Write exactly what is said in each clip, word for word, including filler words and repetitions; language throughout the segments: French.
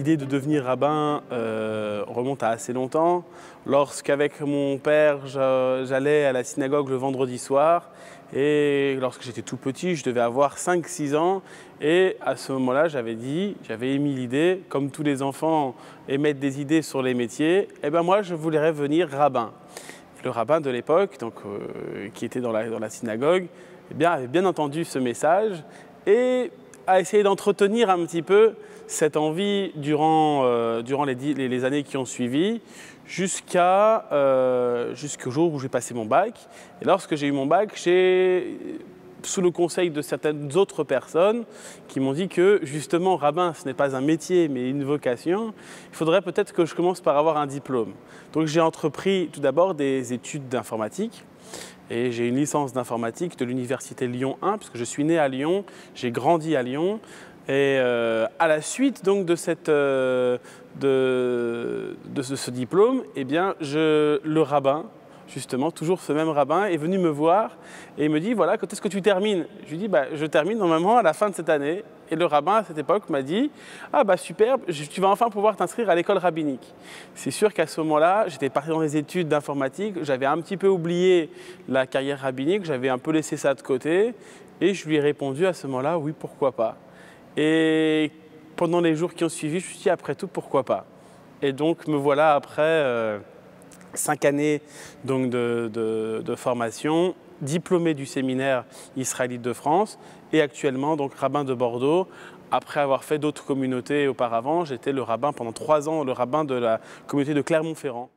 l'idée de devenir rabbin euh, remonte à assez longtemps. Lorsqu'avec mon père, j'allais à la synagogue le vendredi soir, et lorsque j'étais tout petit, je devais avoir cinq six ans, et à ce moment-là, j'avais dit, j'avais émis l'idée, comme tous les enfants émettent des idées sur les métiers, et ben moi je voulais venir rabbin. Le rabbin de l'époque, donc euh, qui était dans la, dans la synagogue, eh bien, avait bien entendu ce message et a essayé d'entretenir un petit peu cette envie durant, euh, durant les, les, les années qui ont suivi, jusqu'à euh, jusqu'au jour où j'ai passé mon bac. Et lorsque j'ai eu mon bac, j'ai, sous le conseil de certaines autres personnes qui m'ont dit que justement rabbin ce n'est pas un métier mais une vocation, il faudrait peut-être que je commence par avoir un diplôme. Donc j'ai entrepris tout d'abord des études d'informatique et j'ai une licence d'informatique de l'université Lyon un puisque je suis né à Lyon, j'ai grandi à Lyon. Et euh, à la suite donc de, cette, euh, de, de ce, ce diplôme, eh bien, je, le rabbin, justement, toujours ce même rabbin, est venu me voir et il me dit, voilà, quand est-ce que tu termines? Je lui dis, bah, je termine normalement à la fin de cette année. Et le rabbin, à cette époque, m'a dit, ah bah super, tu vas enfin pouvoir t'inscrire à l'école rabbinique. C'est sûr qu'à ce moment-là, j'étais parti dans les études d'informatique, j'avais un petit peu oublié la carrière rabbinique, j'avais un peu laissé ça de côté et je lui ai répondu à ce moment-là, oui, pourquoi pas. Et pendant les jours qui ont suivi, je me suis dit, après tout, pourquoi pas? Et donc, me voilà après euh, cinq années donc, de, de, de formation, diplômé du séminaire israélite de France et actuellement donc rabbin de Bordeaux. Après avoir fait d'autres communautés auparavant, j'étais le rabbin pendant trois ans, le rabbin de la communauté de Clermont-Ferrand.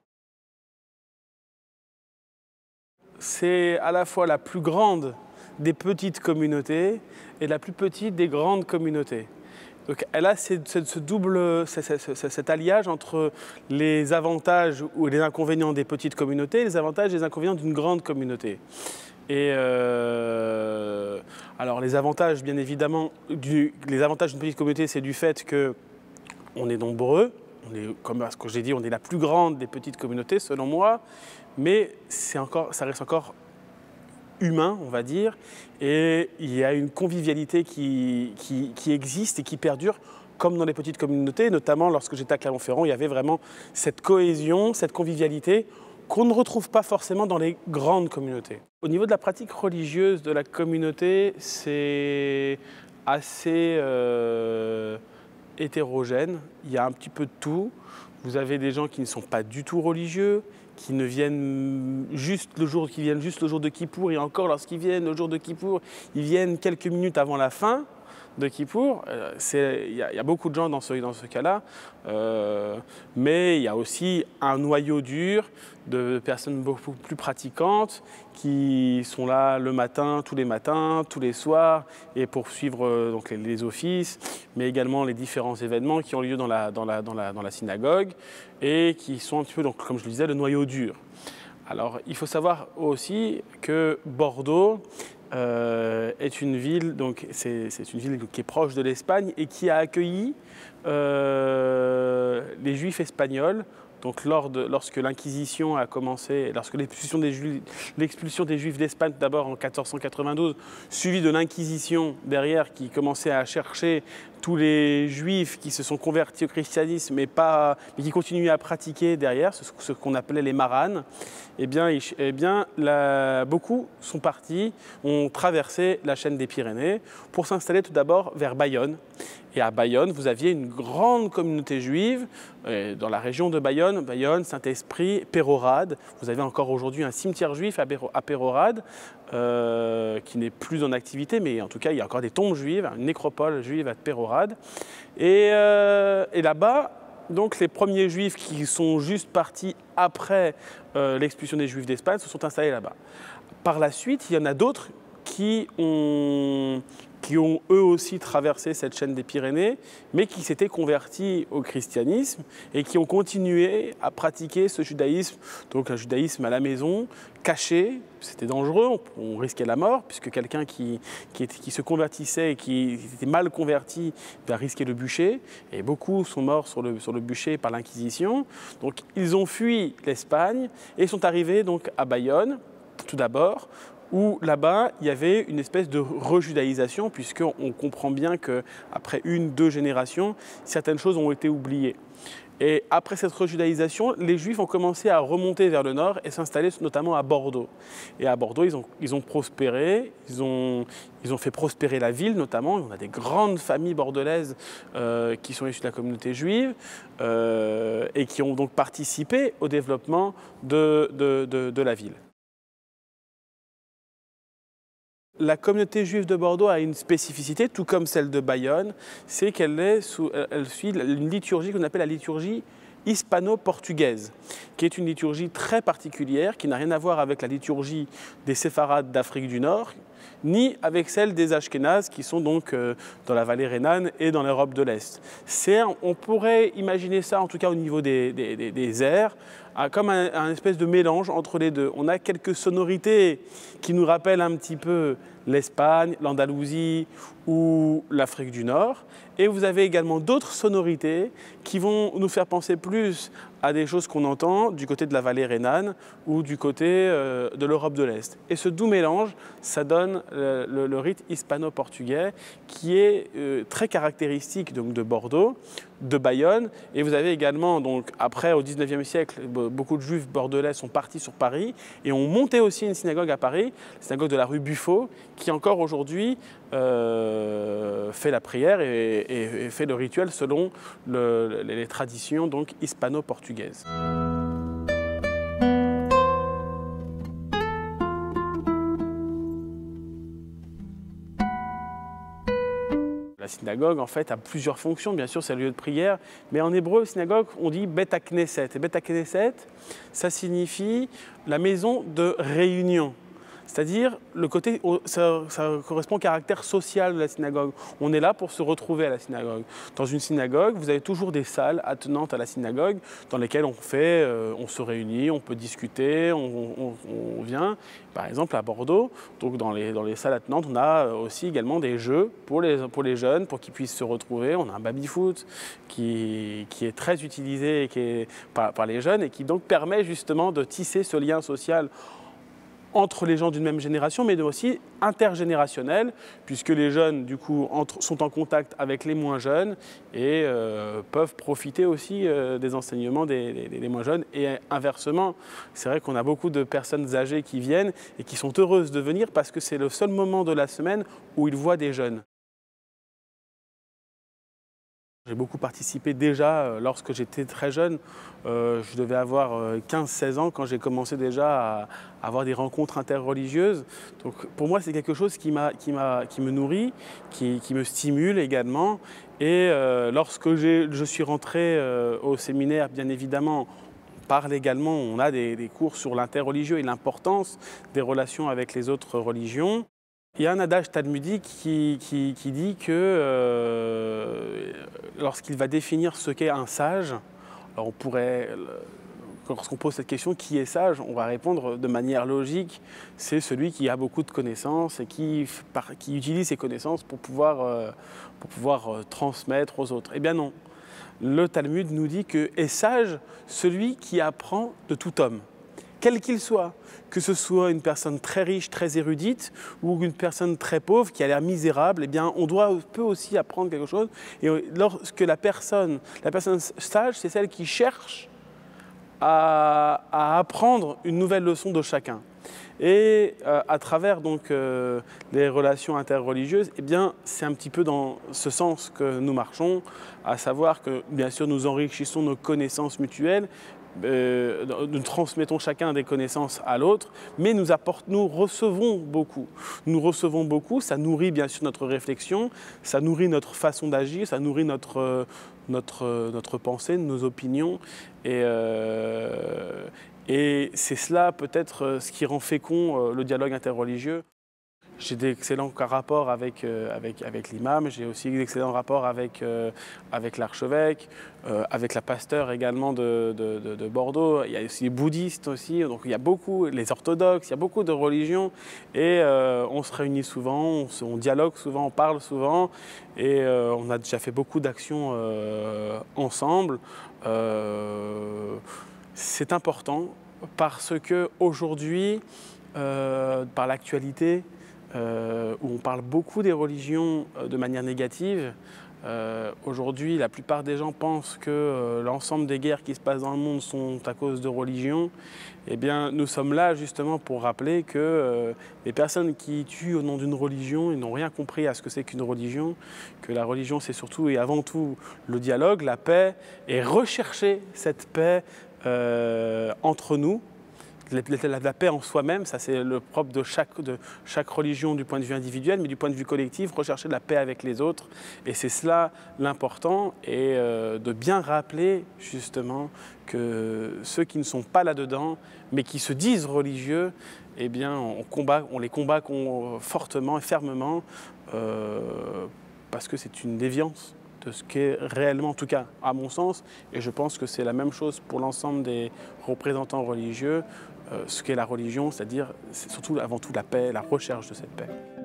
C'est à la fois la plus grande des petites communautés et la plus petite des grandes communautés. Donc elle a ce, ce double, ce, ce, ce, cet alliage entre les avantages ou les inconvénients des petites communautés et les avantages et les inconvénients d'une grande communauté. Et euh, alors les avantages, bien évidemment, du, les avantages d'une petite communauté, c'est du fait qu'on est nombreux, on est, comme ce que j'ai dit, on est la plus grande des petites communautés selon moi, mais c'est encore, ça reste encore humain, on va dire, et il y a une convivialité qui, qui, qui existe et qui perdure comme dans les petites communautés, notamment lorsque j'étais à Clermont-Ferrand, il y avait vraiment cette cohésion, cette convivialité qu'on ne retrouve pas forcément dans les grandes communautés. Au niveau de la pratique religieuse de la communauté, c'est assez euh, hétérogène, il y a un petit peu de tout. Vous avez des gens qui ne sont pas du tout religieux, qui ne viennent juste le jour, qui viennent juste le jour de Kippour, et encore lorsqu'ils viennent le jour de Kippour, ils viennent quelques minutes avant la fin de Kippour. Il y, y a beaucoup de gens dans ce, dans ce cas-là, euh, mais il y a aussi un noyau dur de personnes beaucoup plus pratiquantes qui sont là le matin, tous les matins, tous les soirs, et pour suivre euh, donc, les, les offices, mais également les différents événements qui ont lieu dans la, dans la, dans la, dans la synagogue, et qui sont un petit peu, donc, comme je le disais, le noyau dur. Alors, il faut savoir aussi que Bordeaux euh, est une ville, donc c'est une ville qui est proche de l'Espagne et qui a accueilli euh, les Juifs espagnols. Donc lors de, lorsque l'Inquisition a commencé, lorsque l'expulsion des Juifs, l'expulsion des Juifs d'Espagne d'abord en quatorze cent quatre-vingt-douze, suivie de l'Inquisition derrière qui commençait à chercher tous les Juifs qui se sont convertis au christianisme mais, pas, mais qui continuaient à pratiquer derrière, ce, ce qu'on appelait les maranes, eh bien, eh bien la, beaucoup sont partis, ont traversé la chaîne des Pyrénées pour s'installer tout d'abord vers Bayonne. Et à Bayonne, vous aviez une grande communauté juive dans la région de Bayonne, Bayonne, Saint-Esprit, Pérorade. Vous avez encore aujourd'hui un cimetière juif à Pérorade euh, qui n'est plus en activité, mais en tout cas, il y a encore des tombes juives, une nécropole juive à Pérorade. Et, euh, et là-bas, donc les premiers juifs qui sont juste partis après euh, l'expulsion des juifs d'Espagne se sont installés là-bas. Par la suite, il y en a d'autres qui ont... qui ont eux aussi traversé cette chaîne des Pyrénées, mais qui s'étaient convertis au christianisme et qui ont continué à pratiquer ce judaïsme, donc un judaïsme à la maison, caché, c'était dangereux, on, on risquait la mort, puisque quelqu'un qui, qui, qui se convertissait et qui était mal converti va risquer le bûcher, et beaucoup sont morts sur le, sur le bûcher par l'Inquisition. Donc ils ont fui l'Espagne et sont arrivés donc à Bayonne, tout d'abord, où là-bas, il y avait une espèce de rejudaïsation, puisqu'on comprend bien qu'après une, deux générations, certaines choses ont été oubliées. Et après cette rejudaïsation, les Juifs ont commencé à remonter vers le nord et s'installer notamment à Bordeaux. Et à Bordeaux, ils ont, ils ont prospéré, ils ont, ils ont fait prospérer la ville notamment. On a des grandes familles bordelaises euh, qui sont issues de la communauté juive euh, et qui ont donc participé au développement de, de, de, de la ville. La communauté juive de Bordeaux a une spécificité, tout comme celle de Bayonne, c'est qu'elle est sous, elle suit une liturgie qu'on appelle la liturgie hispano-portugaise, qui est une liturgie très particulière, qui n'a rien à voir avec la liturgie des séfarades d'Afrique du Nord, ni avec celle des Ashkénazes, qui sont donc euh, dans la vallée rhénane et dans l'Europe de l'Est. On pourrait imaginer ça, en tout cas au niveau des, des, des, des airs, comme un, un espèce de mélange entre les deux. On a quelques sonorités qui nous rappellent un petit peu l'Espagne, l'Andalousie ou l'Afrique du Nord. Et vous avez également d'autres sonorités qui vont nous faire penser plus à des choses qu'on entend du côté de la vallée rhénane ou du côté euh, de l'Europe de l'Est. Et ce doux mélange, ça donne le, le, le rite hispano-portugais qui est euh, très caractéristique donc, de Bordeaux, de Bayonne. Et vous avez également, donc, après au dix-neuvième siècle, beaucoup de Juifs bordelais sont partis sur Paris et ont monté aussi une synagogue à Paris, la synagogue de la rue Buffo, qui encore aujourd'hui euh, fait la prière et, et, et fait le rituel selon le, les, les traditions donc hispano-portugaises. La synagogue, en fait, a plusieurs fonctions. Bien sûr, c'est le lieu de prière. Mais en hébreu, synagogue, on dit Bet HaKnesset. Et Bet HaKnesset, ça signifie la maison de réunion. C'est-à-dire, le côté, ça, ça correspond au caractère social de la synagogue. On est là pour se retrouver à la synagogue. Dans une synagogue, vous avez toujours des salles attenantes à la synagogue dans lesquelles on fait, euh, on se réunit, on peut discuter, on, on, on vient. Par exemple, à Bordeaux, donc dans les, dans les salles attenantes, on a aussi également des jeux pour les, pour les jeunes, pour qu'ils puissent se retrouver. On a un baby-foot qui, qui est très utilisé qui est, par, par les jeunes et qui donc permet justement de tisser ce lien social entre les gens d'une même génération, mais aussi intergénérationnel, puisque les jeunes, du coup, entre, sont en contact avec les moins jeunes et euh, peuvent profiter aussi euh, des enseignements des, des, des moins jeunes. Et inversement, c'est vrai qu'on a beaucoup de personnes âgées qui viennent et qui sont heureuses de venir parce que c'est le seul moment de la semaine où ils voient des jeunes. J'ai beaucoup participé déjà euh, lorsque j'étais très jeune. Euh, je devais avoir euh, quinze seize ans quand j'ai commencé déjà à, à avoir des rencontres interreligieuses. Donc pour moi, c'est quelque chose qui, m'a, qui, m'a, qui me nourrit, qui, qui me stimule également. Et euh, lorsque j'ai, je suis rentré euh, au séminaire, bien évidemment, on parle également, on a des, des cours sur l'interreligieux et l'importance des relations avec les autres religions. Il y a un adage talmudique qui, qui, qui dit que euh, lorsqu'il va définir ce qu'est un sage, alors on pourrait, lorsqu'on pose cette question, qui est sage, on va répondre de manière logique, c'est celui qui a beaucoup de connaissances et qui, qui utilise ses connaissances pour pouvoir, euh, pour pouvoir euh, transmettre aux autres. Eh bien non, le Talmud nous dit que est sage celui qui apprend de tout homme, quel qu'il soit, que ce soit une personne très riche, très érudite, ou une personne très pauvre qui a l'air misérable, eh bien, on doit, peut aussi apprendre quelque chose. Et lorsque la personne, la personne sage, c'est celle qui cherche à, à apprendre une nouvelle leçon de chacun. Et euh, à travers donc euh, les relations interreligieuses, eh bien, c'est un petit peu dans ce sens que nous marchons, à savoir que, bien sûr, nous enrichissons nos connaissances mutuelles, Euh, nous transmettons chacun des connaissances à l'autre, mais nous, apporte, nous recevons beaucoup. Nous recevons beaucoup, ça nourrit bien sûr notre réflexion, ça nourrit notre façon d'agir, ça nourrit notre, notre, notre pensée, nos opinions. Et, euh, et c'est cela peut-être ce qui rend fécond le dialogue interreligieux. J'ai d'excellents rapports avec, euh, avec, avec l'imam, j'ai aussi d'excellents rapports avec, euh, avec l'archevêque, euh, avec la pasteur également de, de, de, de Bordeaux. Il y a aussi les bouddhistes aussi, donc il y a beaucoup, les orthodoxes, il y a beaucoup de religions et euh, on se réunit souvent, on, se, on dialogue souvent, on parle souvent et euh, on a déjà fait beaucoup d'actions euh, ensemble. Euh, c'est important parce qu'aujourd'hui, euh, par l'actualité, euh, où on parle beaucoup des religions euh, de manière négative. Euh, Aujourd'hui, la plupart des gens pensent que euh, l'ensemble des guerres qui se passent dans le monde sont à cause de religion. Eh bien, nous sommes là justement pour rappeler que euh, les personnes qui tuent au nom d'une religion, ils n'ont rien compris à ce que c'est qu'une religion, que la religion c'est surtout et avant tout le dialogue, la paix, et rechercher cette paix euh, entre nous. La, la paix en soi-même, ça c'est le propre de chaque, de chaque religion du point de vue individuel, mais du point de vue collectif, rechercher de la paix avec les autres. Et c'est cela l'important, et euh, de bien rappeler justement que ceux qui ne sont pas là-dedans, mais qui se disent religieux, eh bien on, combat, on les combat fortement et fermement, euh, parce que c'est une déviance de ce qu'est réellement, en tout cas à mon sens, et je pense que c'est la même chose pour l'ensemble des représentants religieux, euh, ce qu'est la religion, c'est-à-dire c'est surtout avant tout la paix, la recherche de cette paix.